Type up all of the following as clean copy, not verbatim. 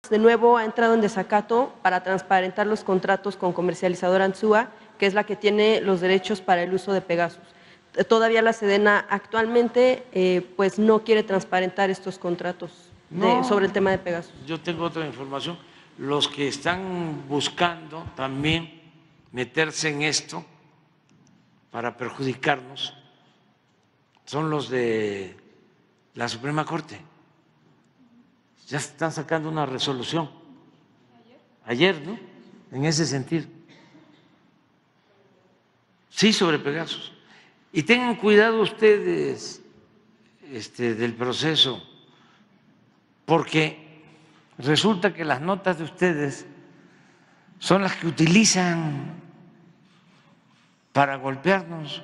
De nuevo ha entrado en desacato para transparentar los contratos con Comercializadora Anzúa, que es la que tiene los derechos para el uso de Pegasus. Todavía la Sedena actualmente pues no quiere transparentar estos contratos sobre el tema de Pegasus. Yo tengo otra información. Los que están buscando también meterse en esto para perjudicarnos son los de la Suprema Corte. Ya están sacando una resolución ayer, ¿no? En ese sentido. Sí, sobre Pegasus. Y tengan cuidado ustedes del proceso, porque resulta que las notas de ustedes son las que utilizan para golpearnos.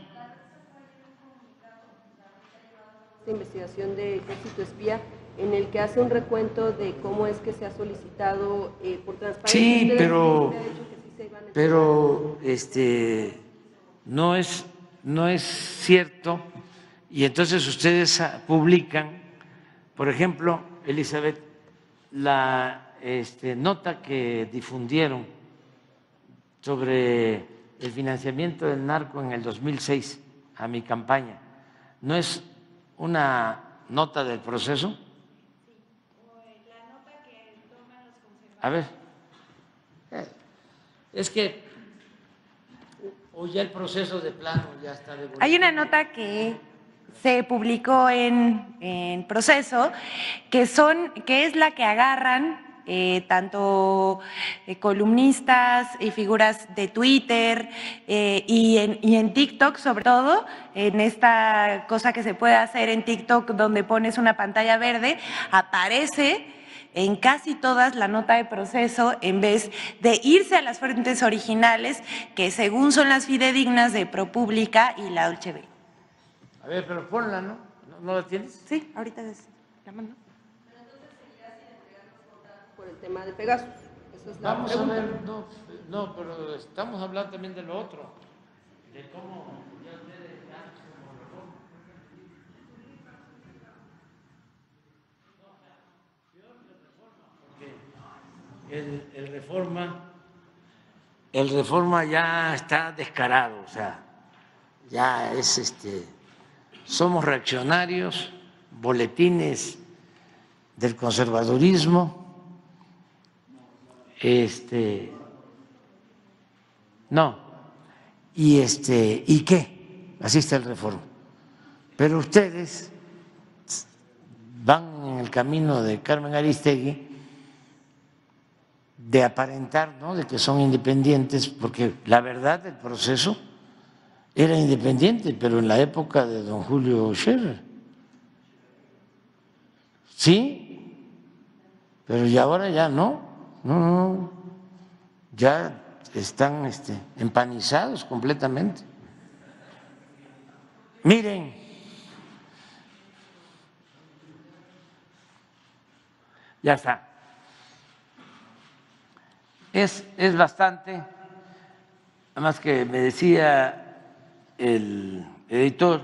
Esta investigación de Ejército Espía, en el que hace un recuento de cómo es que se ha solicitado por transparencia. Sí, pero no es cierto. Y entonces ustedes publican, por ejemplo, Elizabeth, la nota que difundieron sobre el financiamiento del narco en el 2006 a mi campaña, ¿no es una nota del proceso? Sí, o la nota que toman los conservadores. A ver, es que o ya el proceso de plano ya está devolucionado. Hay una nota que se publicó en proceso que es la que agarran tanto columnistas y figuras de Twitter y en TikTok, sobre todo, en esta cosa que se puede hacer en TikTok donde pones una pantalla verde, aparece en casi todas la nota de proceso en vez de irse a las fuentes originales que según son las fidedignas de ProPublica y la Dolce V. A ver, pero ponla, ¿no? ¿No la tienes? Sí, ahorita la mando. Pero entonces seguirá sin entregar los contratos por el tema de Pegasus. Esa es la Vamos pregunta. a ver, no, pero estamos hablando también de lo otro, de cómo ya ustedes están como reforma. No, o sea, peor que reforma, porque el reforma ya está descarado, o sea, ya es somos reaccionarios, boletines del conservadurismo, no, ¿y qué? Así está el Reforma. Pero ustedes van en el camino de Carmen Aristegui de aparentar, ¿no?, de que son independientes, porque la verdad el proceso era independiente, pero en la época de don Julio Scherer. Sí, pero y ahora ya no, ya están empanizados completamente. Miren, ya está. Es bastante, nada más que me decía el editor,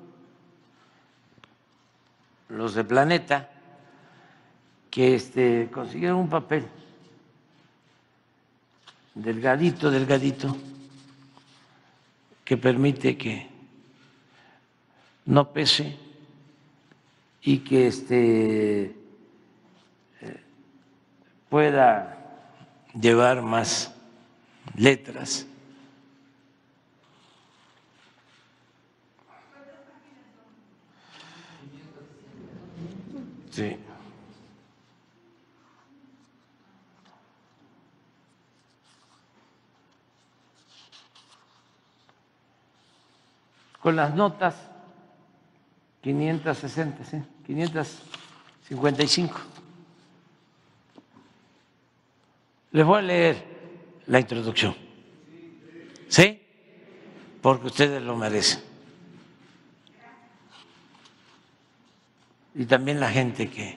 los de Planeta, que consiguieron un papel delgadito, que permite que no pese y que pueda llevar más letras. Sí. Con las notas 560, sí, 555. Les voy a leer la introducción, ¿sí? Porque ustedes lo merecen. Y también la gente que…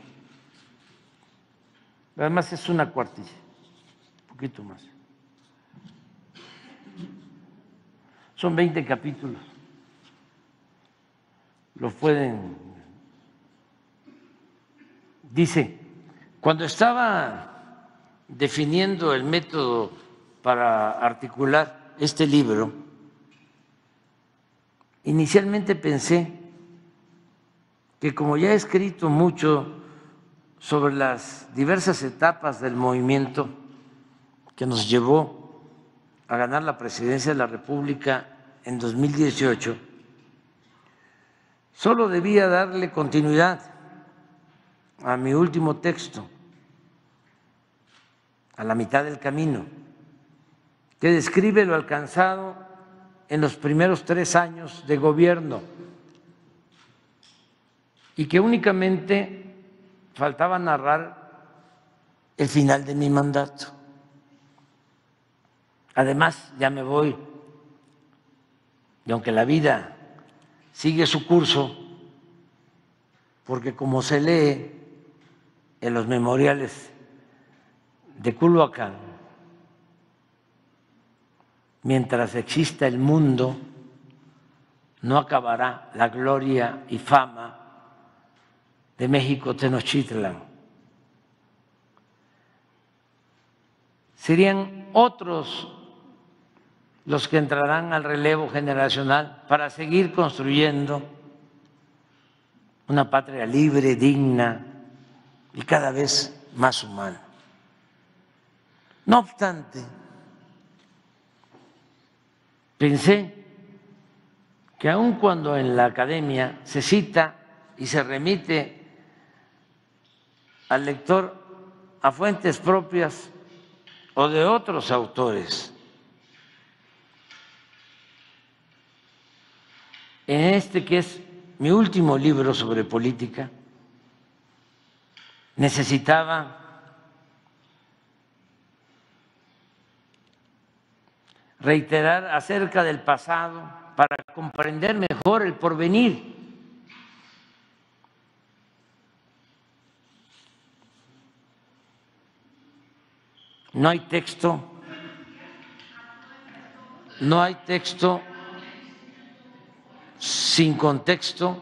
Además es una cuartilla, un poquito más. Son 20 capítulos. Los pueden… Dice, cuando estaba definiendo el método para articular este libro, inicialmente pensé que como ya he escrito mucho sobre las diversas etapas del movimiento que nos llevó a ganar la presidencia de la República en 2018, solo debía darle continuidad a mi último texto, a la mitad del camino, que describe lo alcanzado en los primeros 3 años de gobierno y que únicamente faltaba narrar el final de mi mandato. Además, ya me voy, y aunque la vida sigue su curso, porque como se lee en los memoriales de Culhuacán, mientras exista el mundo, no acabará la gloria y fama de México Tenochtitlan. Serían otros los que entrarán al relevo generacional para seguir construyendo una patria libre, digna y cada vez más humana. No obstante, pensé que aun cuando en la academia se cita y se remite al lector a fuentes propias o de otros autores, en este que es mi último libro sobre política, necesitaba reiterar acerca del pasado para comprender mejor el porvenir. No hay texto sin contexto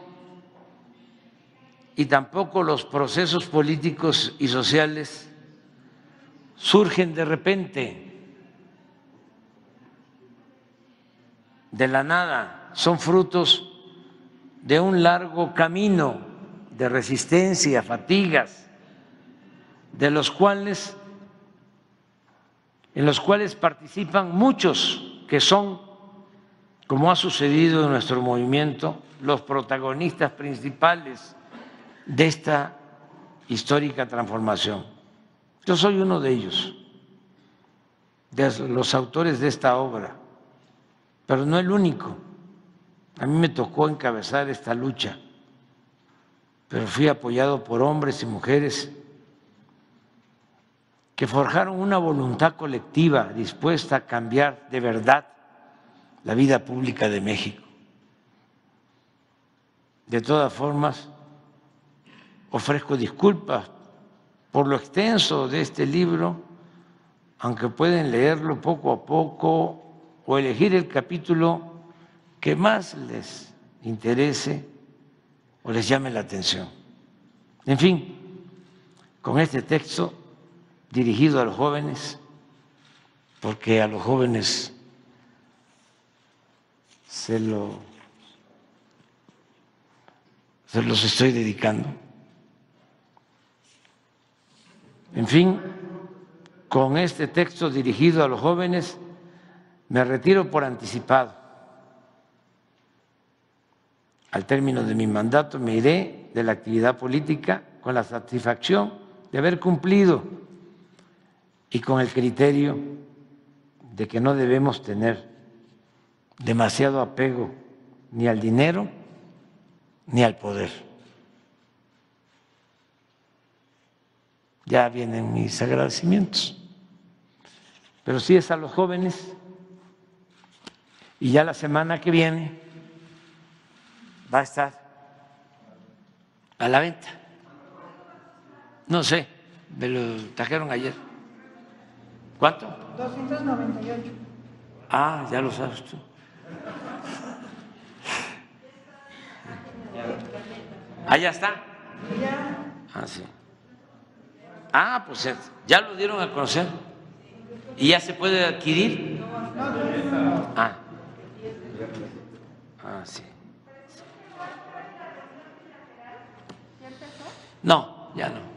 y tampoco los procesos políticos y sociales surgen de repente, de la nada, son frutos de un largo camino de resistencia, fatigas, en los cuales participan muchos que son, como ha sucedido en nuestro movimiento, los protagonistas principales de esta histórica transformación. Yo soy uno de ellos, de los autores de esta obra, pero no el único. A mí me tocó encabezar esta lucha, pero fui apoyado por hombres y mujeres que forjaron una voluntad colectiva dispuesta a cambiar de verdad la vida pública de México. De todas formas, ofrezco disculpas por lo extenso de este libro, aunque pueden leerlo poco a poco o elegir el capítulo que más les interese o les llame la atención. En fin, con este texto dirigido a los jóvenes, porque a los jóvenes se los estoy dedicando. En fin, con este texto dirigido a los jóvenes me retiro por anticipado. Al término de mi mandato me iré de la actividad política con la satisfacción de haber cumplido y con el criterio de que no debemos tener demasiado apego ni al dinero ni al poder. Ya vienen mis agradecimientos, pero sí es a los jóvenes, y ya la semana que viene va a estar a la venta. No sé, me lo trajeron ayer. ¿Cuánto? 298. Ah, ya lo sabes tú. Allá está. Ah, sí. Ah, pues ya lo dieron a conocer y ya se puede adquirir. Sí. No, ya no.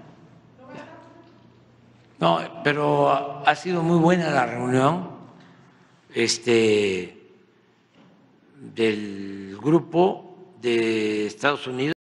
No, pero ha sido muy buena la reunión del grupo de Estados Unidos.